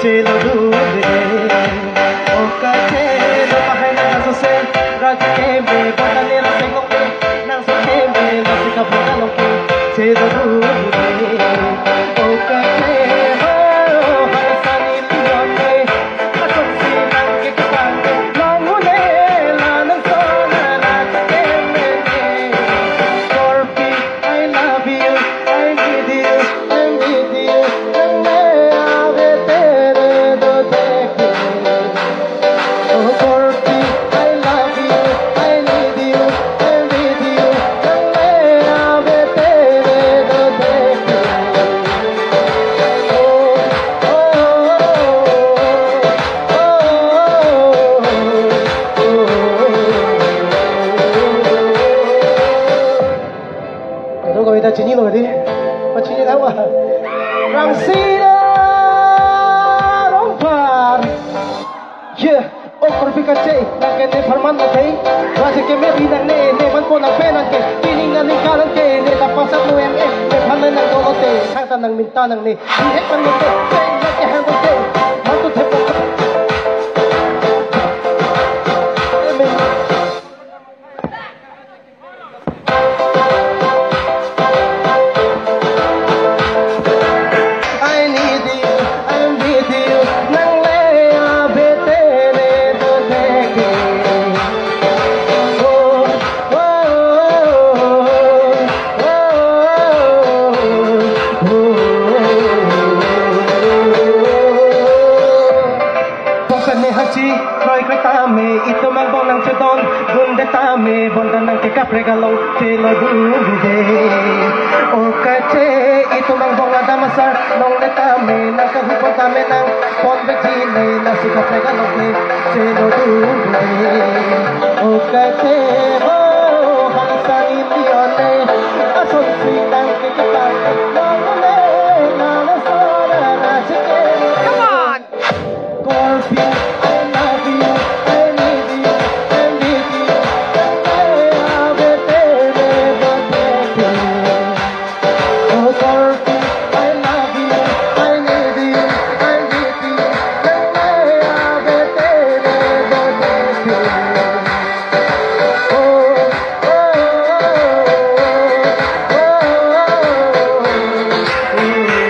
te lo dudé. O kasi lumahay na nasusi, rag keme, bata nila singong ke, nang sa keme, nasika po talong ke, te lo dudé. O kasi halasan iliyon ke, atong sinang kikipang ke, langune, lanang sona, rag keme ke. Corby, I love you, I need you, I need you, nang may ave tere do teke. Oh Corby, I love you, I need you, I need you, nang may ave tere do teke. Đâu có người ta chỉ như rồi đi, mà chỉ như thế mà. Rang sida rompar, yeah. Oh korpika chay, nagkene farmando tay. Rasa que me vida ne man ko na pena ke, piningan ni kalan ke, ne lapasat mo em, ne panan ng dolote, hangta ng minta ng ni. Dihet man mo te, say not ke hangta te, matut he po. I need you, I'm with you, nang lay ave tere do teke. Oh, oh, oh, Bukan ni haji, koi koi tame, ito magbong ng sedon, bunde tame, bonda ng kikapregalong, tilo dude. O kache, ito magbong nga damasar, nong netame, nang kahupon tame ng ponbegine, nang sikapregalong, tilo dude. O kache, oh, halasan iliyone, ason sinang kikipang, nangule, nanasora, nasike. Come on! Corby,